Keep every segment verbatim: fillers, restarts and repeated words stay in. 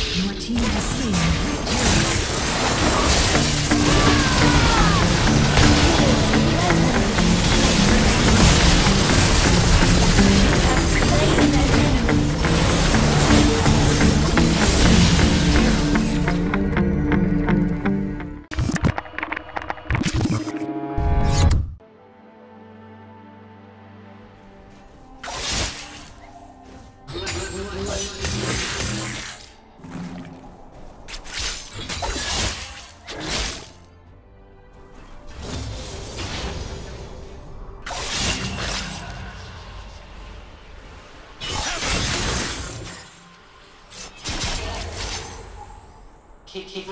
Your team has slain the terrorists. Keep, keep,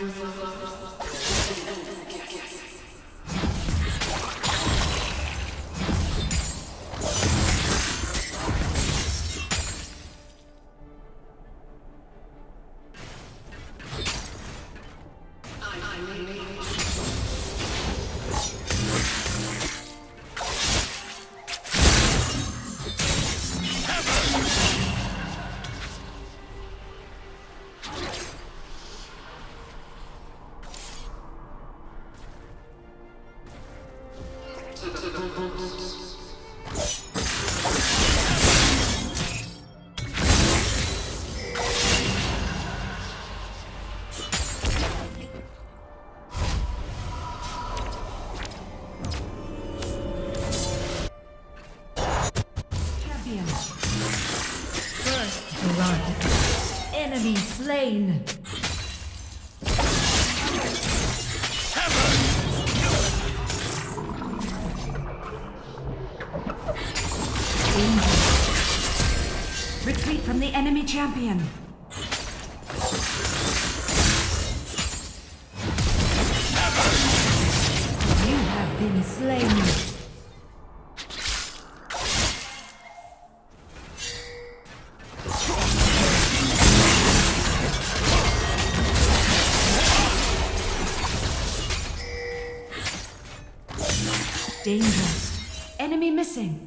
First blood. Enemy slain. Retreat from the enemy champion. You have been slain. Dangerous. Enemy missing.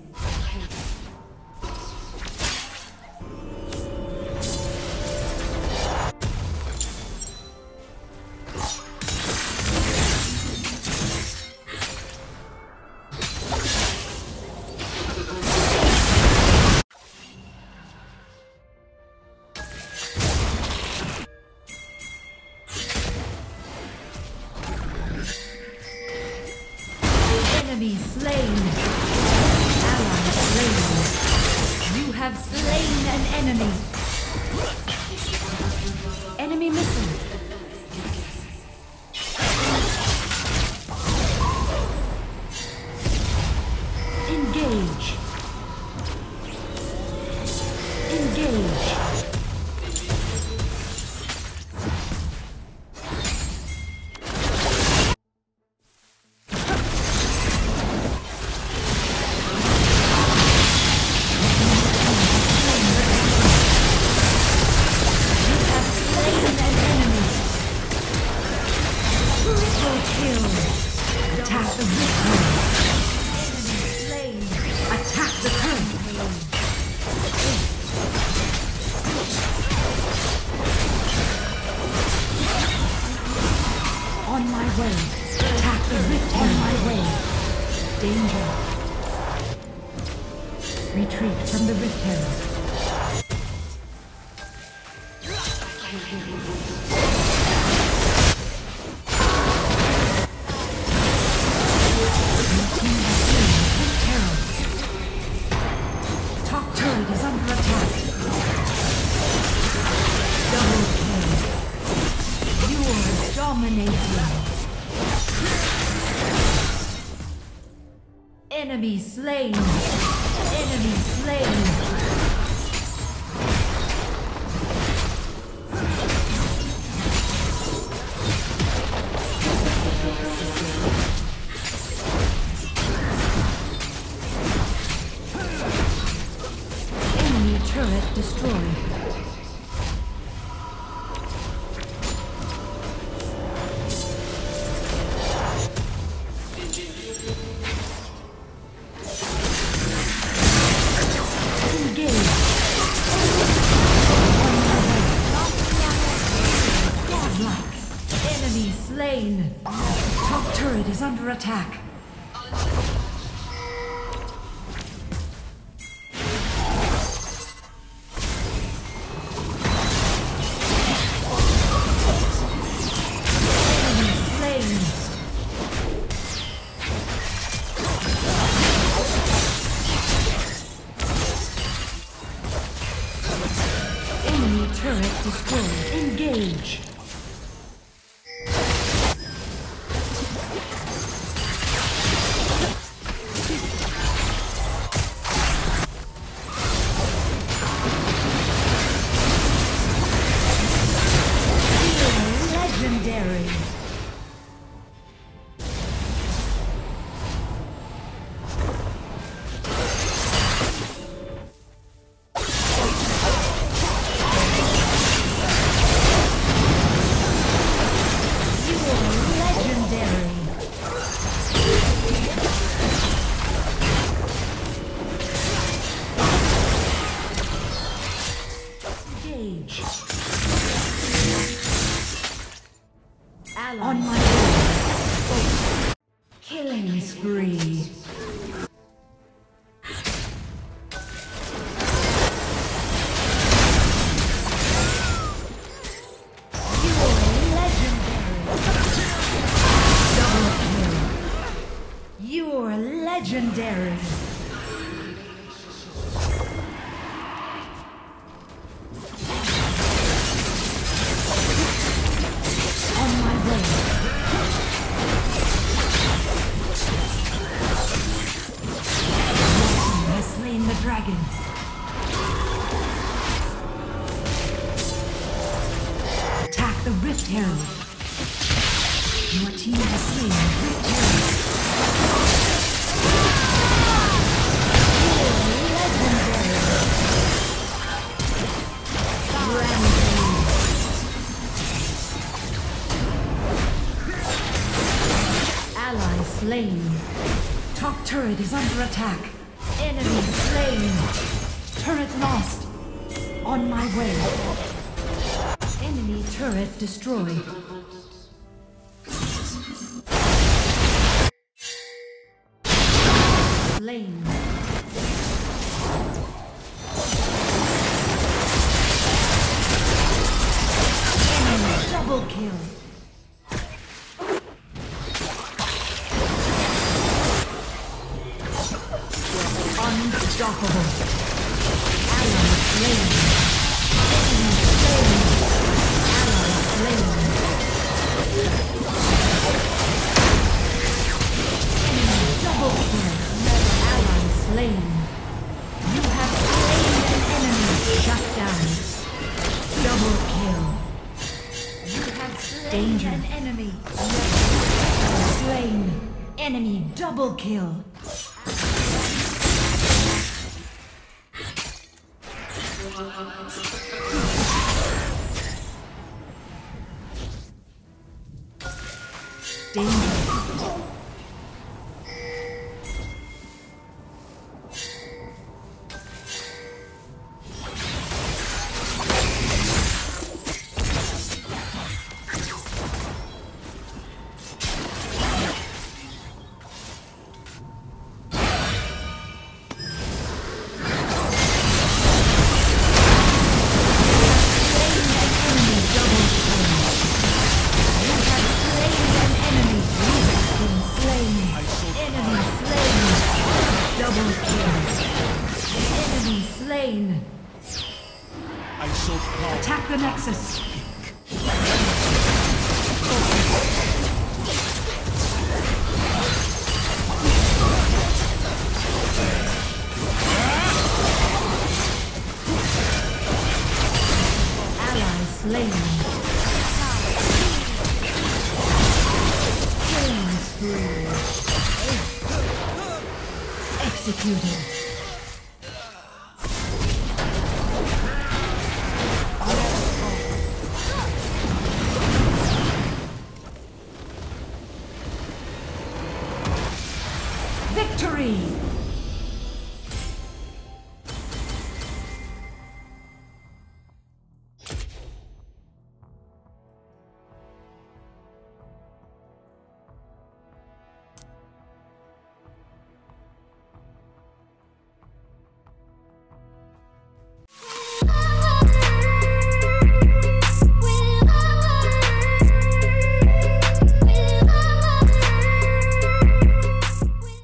Enemy slain. Ally slain. You have slain an enemy. Enemy missing. Engage. Engage. On my way. Attack the rift on my way. Danger. Retreat from the rift herald. Top turret is under attack. Double kill. You are dominating. Enemy slain. Enemy slain. Enemy turret destroyed. slain. Top turret is under attack. Turret destroyed. Engage. Legendary. On my way. Killing spree. You are legendary. Double kill. You're legendary. Dragon. Attack the Rift Herald. Your team has slain the Rift Herald. Legendary. Ally slain. Top turret is under attack. Enemy slain. Turret lost. On my way. Enemy turret destroyed. Slain. Enemy double kill. Unstoppable. Ally slain. Enemy slain. Ally slain. Enemy double kill. Ally slain. You have slain an enemy. Shut down. Double kill. You have slain Danger. An enemy. Slain. Enemy double kill. Danger. Attack the Nexus. Ally slain. Killing spree. Executed.